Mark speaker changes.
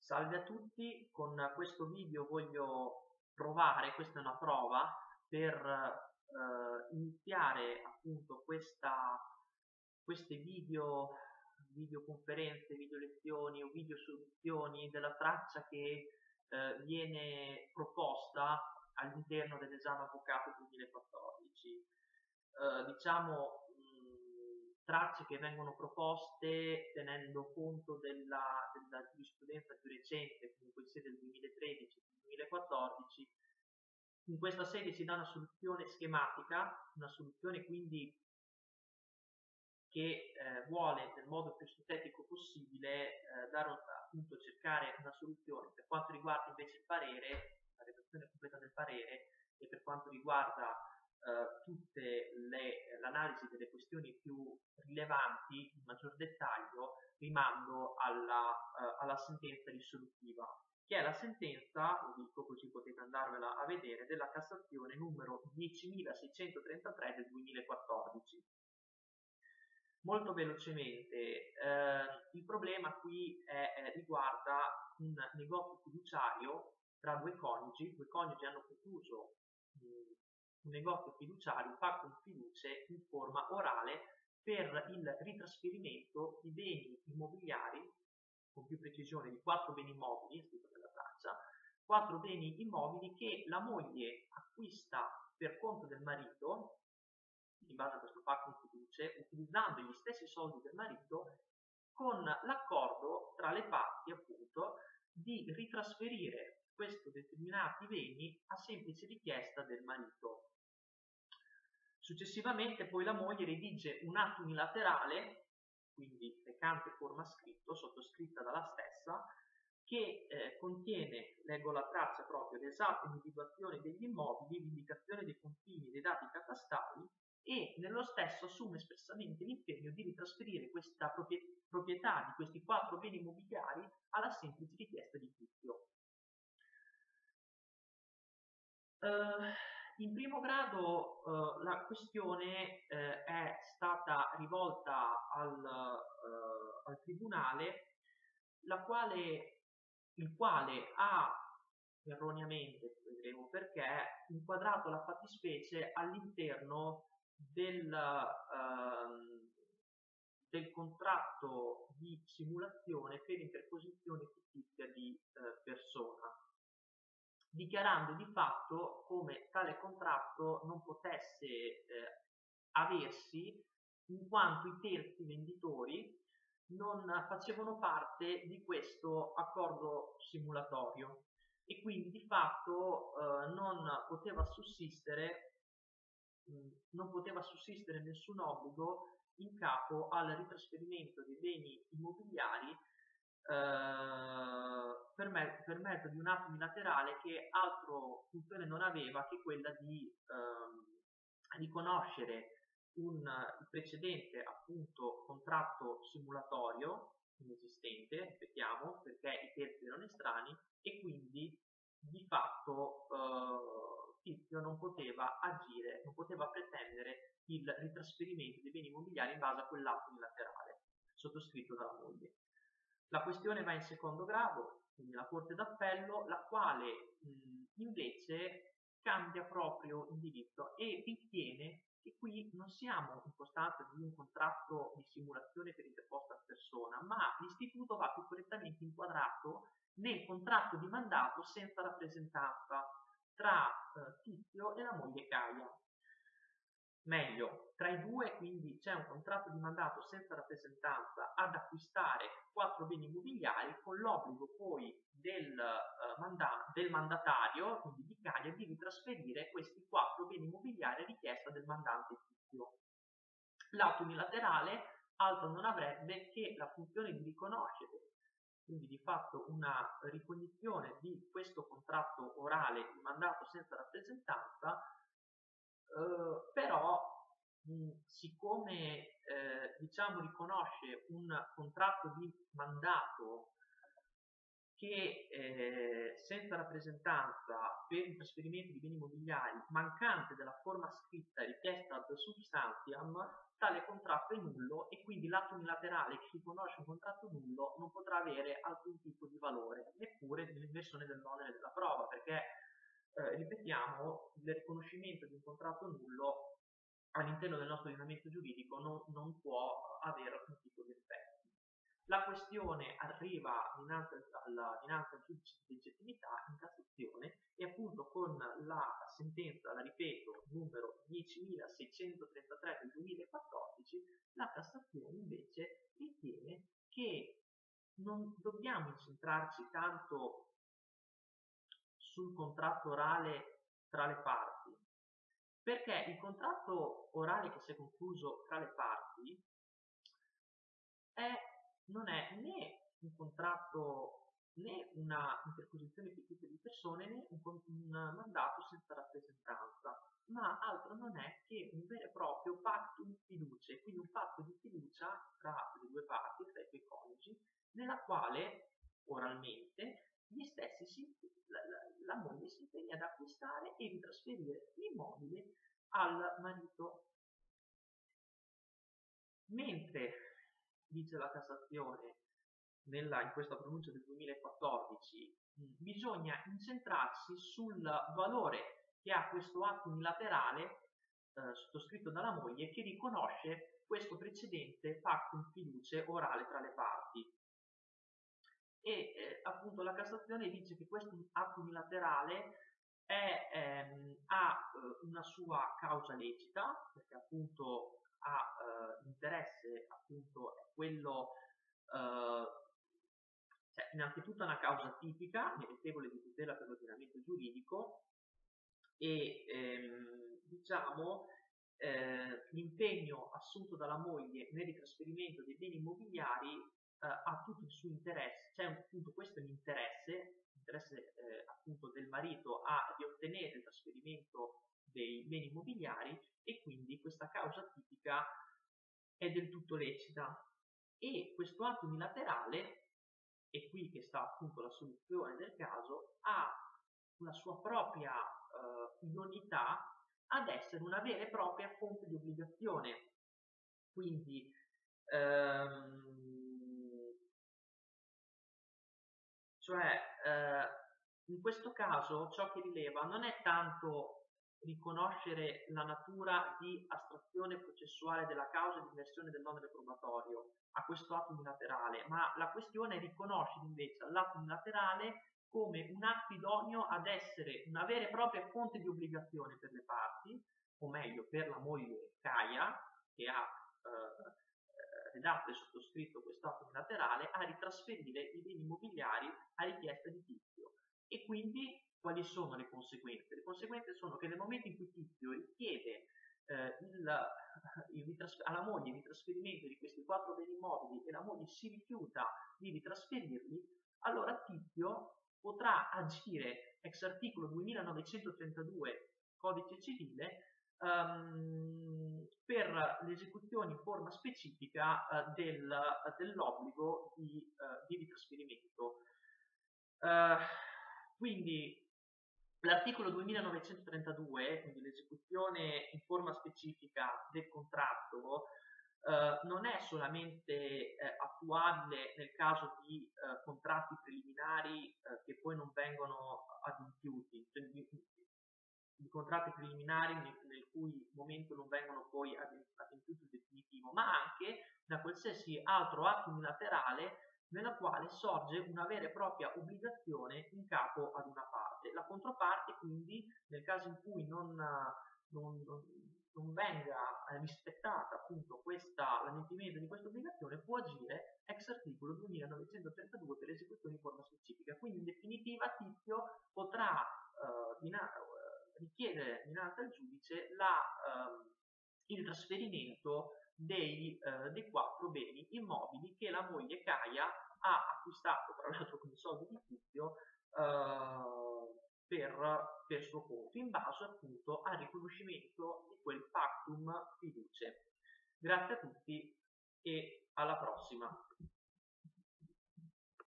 Speaker 1: Salve a tutti, con questo video voglio provare, questa è una prova, per iniziare appunto queste videoconferenze, video lezioni o video soluzioni della traccia che viene proposta all'interno dell'esame Avvocato 2014. Diciamo tracce che vengono proposte tenendo conto della giurisprudenza più recente, comunque sia del 2013 e 2014. In questa sede si dà una soluzione schematica, una soluzione quindi che vuole nel modo più sintetico possibile appunto cercare una soluzione per quanto riguarda invece il parere, la redazione completa del parere, e per quanto riguarda tutte l'analisi delle questioni più rilevanti in maggior dettaglio, rimando alla sentenza risolutiva, che è la sentenza, lo dico così potete andarvela a vedere, della Cassazione numero 10.633 del 2014. Molto velocemente, il problema qui riguarda un negozio fiduciario tra due coniugi hanno concluso un negozio fiduciario, un patto di fiducie in forma orale per il ritrasferimento di beni immobiliari, con più precisione di 4 beni immobili, scritto nella traccia, 4 beni immobili che la moglie acquista per conto del marito, in base a questo patto di fiducie, utilizzando gli stessi soldi del marito, con l'accordo tra le parti appunto di ritrasferire questi determinati beni a semplice richiesta del marito. Successivamente poi la moglie redige un atto unilaterale, quindi recante forma scritto, sottoscritta dalla stessa, che contiene, leggo la traccia proprio, l'esatta individuazione degli immobili, l'indicazione dei confini dei dati catastali, e nello stesso assume espressamente l'impegno di ritrasferire questa proprietà di questi 4 beni immobiliari alla semplice richiesta di Tizio. In primo grado la questione è stata rivolta al Tribunale, il quale ha erroneamente, vedremo perché, inquadrato la fattispecie all'interno del contratto di simulazione per interposizione fittizia di persona, dichiarando di fatto come tale contratto non potesse aversi in quanto i terzi venditori non facevano parte di questo accordo simulatorio e quindi di fatto non poteva sussistere nessun obbligo in capo al ritrasferimento dei beni immobiliari per mezzo di un atto unilaterale che altro funzione non aveva che quella di riconoscere il precedente appunto contratto simulatorio inesistente, ripetiamo, perché i terzi erano estranei, e quindi di fatto Tizio non poteva agire, non poteva pretendere il ritrasferimento dei beni immobiliari in base a quell'atto unilaterale sottoscritto dalla moglie. La questione va in secondo grado, quindi la Corte d'Appello, la quale invece cambia proprio indirizzo e ritiene che qui non siamo in costanza di un contratto di simulazione per interposta persona, ma l'istituto va più correttamente inquadrato nel contratto di mandato senza rappresentanza tra Tizio e la moglie Caia. Meglio, tra i due quindi c'è un contratto di mandato senza rappresentanza ad acquistare 4 beni immobiliari, con l'obbligo poi del mandatario, quindi di Caia, di ritrasferire questi 4 beni immobiliari a richiesta del mandante Tizio. L'atto unilaterale altro non avrebbe che la funzione di riconoscere, quindi di fatto una ricognizione di questo contratto orale di mandato senza rappresentanza, però siccome diciamo riconosce un contratto di mandato che senza rappresentanza per il trasferimento di beni immobiliari, mancante della forma scritta richiesta ad substantiam, tale contratto è nullo e quindi l'atto unilaterale che riconosce un contratto nullo non potrà avere alcun tipo di valore, neppure nell'inversione dell'onere della prova, perché ripetiamo, il riconoscimento di un contratto nullo all'interno del nostro ordinamento giuridico non può avere alcun tipo di effetto. La questione arriva dinanzi al giudice di legittimità in Cassazione e appunto con la sentenza, la ripeto, numero 10.633 del 2014, la Cassazione invece ritiene che non dobbiamo incentrarci tanto sul contratto orale tra le parti, perché il contratto orale che si è concluso tra le parti non è né un contratto né una interposizione fictizia di persone né un mandato senza rappresentanza, ma altro non è che un vero e proprio pactum fiducie, quindi un patto di fiducia tra le due parti, tra i due coniugi, nella quale oralmente la moglie si impegna ad acquistare e ritrasferire l'immobile al marito. Mentre, dice la Cassazione in questa pronuncia del 2014, bisogna incentrarsi sul valore che ha questo atto unilaterale sottoscritto dalla moglie che riconosce questo precedente pactum fiducie orale tra le parti. E appunto la Cassazione dice che questo atto unilaterale ha una sua causa lecita, perché appunto l'interesse appunto è quello, cioè innanzitutto è una causa tipica, meritevole di tutela per l'ordinamento giuridico, e diciamo l'impegno assunto dalla moglie nel ritrasferimento dei beni immobiliari ha tutto il suo interesse, cioè appunto questo è l'interesse appunto del marito a riottenere il trasferimento dei beni immobiliari, e quindi questa causa tipica è del tutto lecita. E questo atto unilaterale, è qui che sta appunto la soluzione del caso, ha una sua propria idoneità ad essere una vera e propria fonte di obbligazione. Quindi in questo caso ciò che rileva non è tanto riconoscere la natura di astrazione processuale della causa di inversione dell'onere probatorio a questo atto unilaterale, ma la questione è riconoscere invece all'atto unilaterale come un atto idoneo ad essere una vera e propria fonte di obbligazione per le parti, o meglio per la moglie Caia, che ha redatto e sottoscritto questo atto unilaterale, a ritrasferire i beni immobiliari a richiesta di Tizio. E quindi quali sono le conseguenze? Le conseguenze sono che nel momento in cui Tizio richiede alla moglie il ritrasferimento di questi 4 beni immobili e la moglie si rifiuta di ritrasferirli, allora Tizio potrà agire ex articolo 2932 Codice Civile per l'esecuzione in forma specifica dell'obbligo di ritrasferimento. Quindi l'articolo 2932, quindi l'esecuzione in forma specifica del contratto, non è solamente attuabile nel caso di contratti preliminari che poi non vengono adempiuti, cioè di contratti preliminari nel cui momento non vengono poi adempiuti il definitivo, ma anche da qualsiasi altro atto unilaterale nella quale sorge una vera e propria obbligazione in capo ad una parte. La controparte quindi, nel caso in cui non venga rispettata appunto l'adempimento di questa obbligazione, può agire ex articolo 2932 per l'esecuzione in forma specifica. Quindi in definitiva Tizio potrà richiedere dinanzi al giudice il trasferimento dei 4 beni immobili che la moglie Caia ha acquistato, tra l'altro con i soldi di Tizio, per suo conto, in base appunto al riconoscimento di quel pactum fiducie. Grazie a tutti e alla prossima.